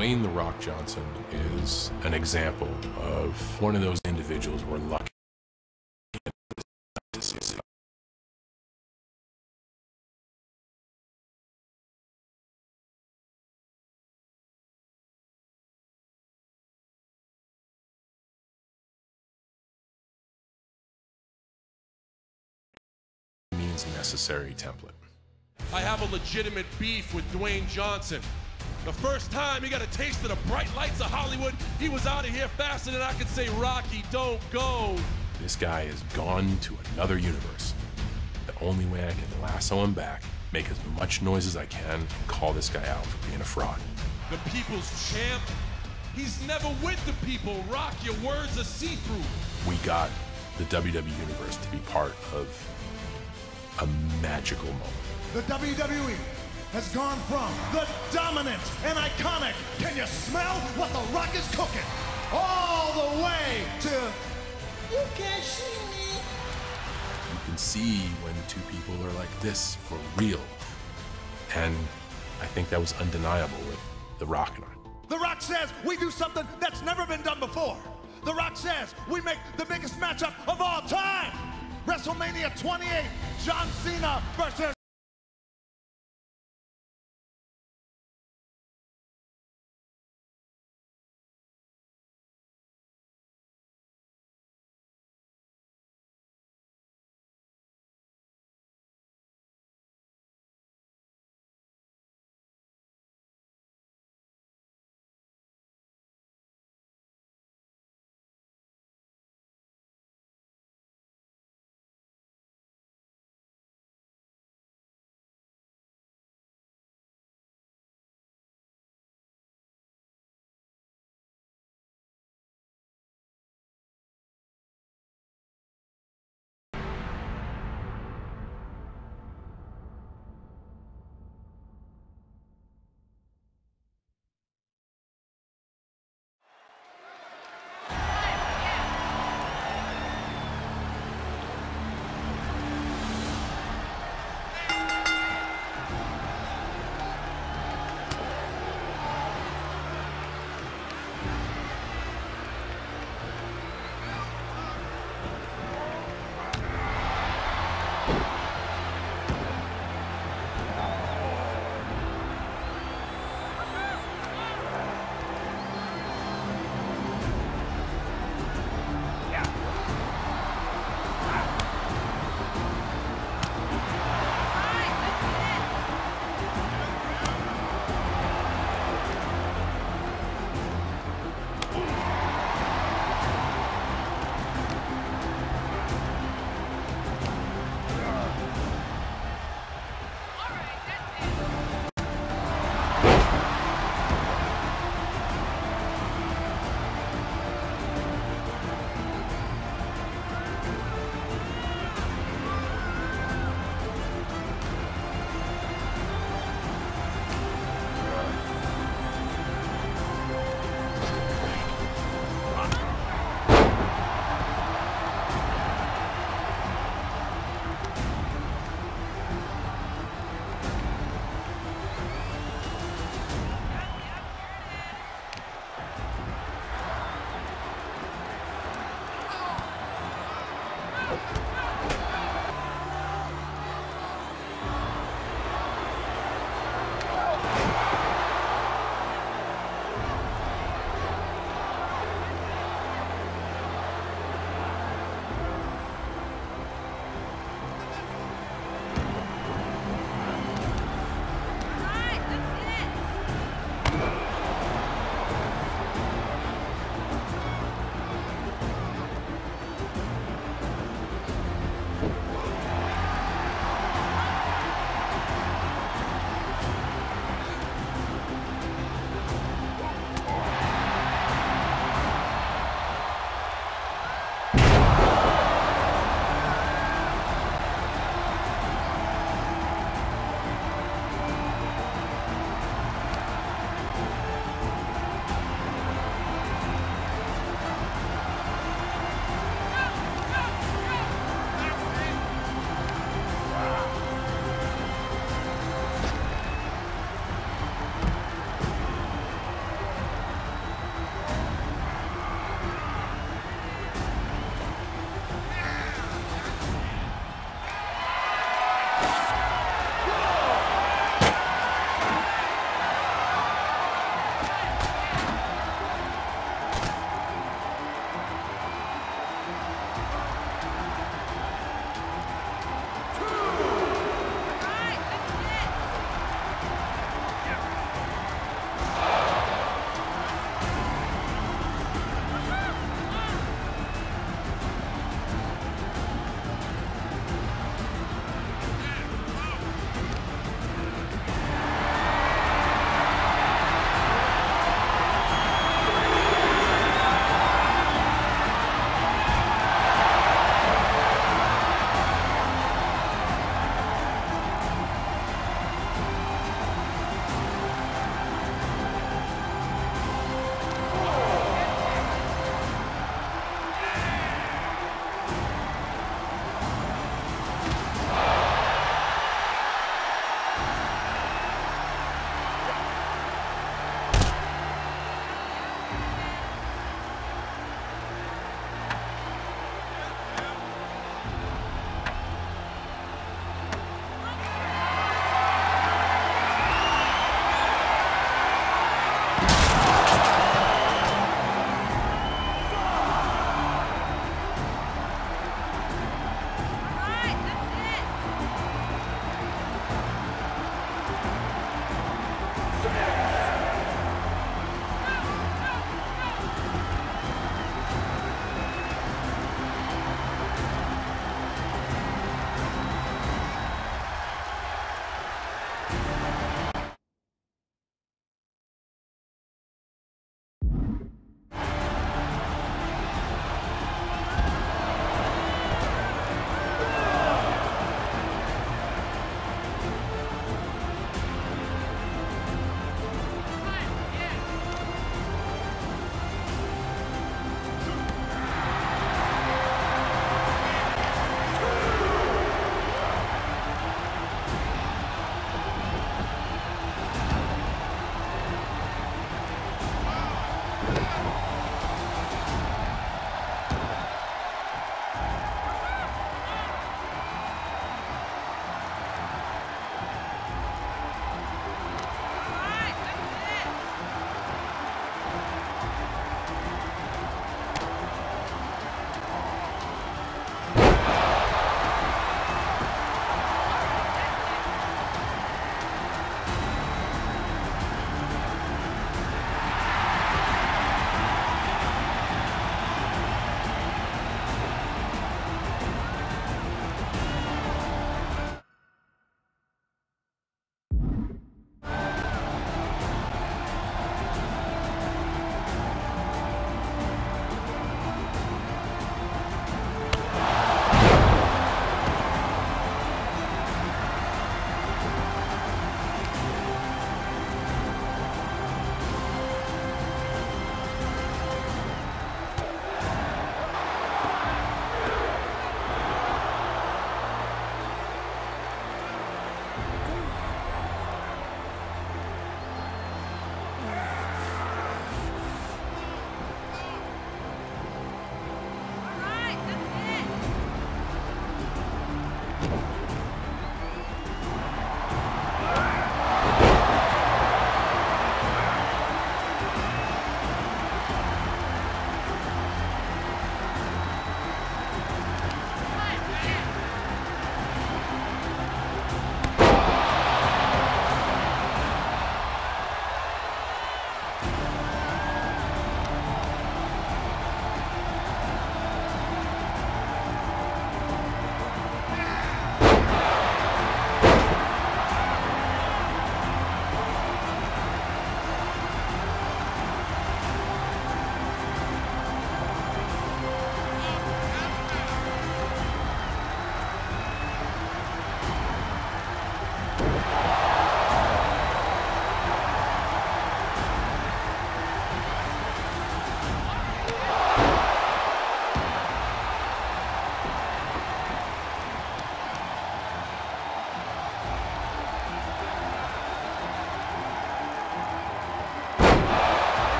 Dwayne "The Rock" Johnson is an example of one of those individuals we're lucky to see. Means necessary template. I have a legitimate beef with Dwayne Johnson. The first time he got a taste of the bright lights of Hollywood, he was out of here faster than I could say, Rocky, don't go. This guy has gone to another universe. The only way I can lasso him back, make as much noise as I can, and call this guy out for being a fraud. The people's champ? He's never with the people, Rock. Your words are see-through. We got the WWE Universe to be part of a magical moment. The WWE has gone from the dominant and iconic, can you smell what The Rock is cooking, all the way to, you can't see me. You can see when two people are like this for real. And I think that was undeniable with The Rock and I. The Rock says we do something that's never been done before. The Rock says we make the biggest matchup of all time. WrestleMania 28, John Cena versus